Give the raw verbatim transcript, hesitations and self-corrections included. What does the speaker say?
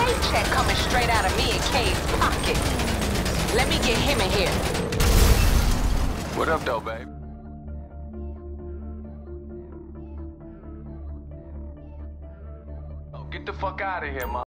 Good check coming straight out of me and K's pocket. Let me get him in here. What up, though, babe? Oh, get the fuck out of here, man.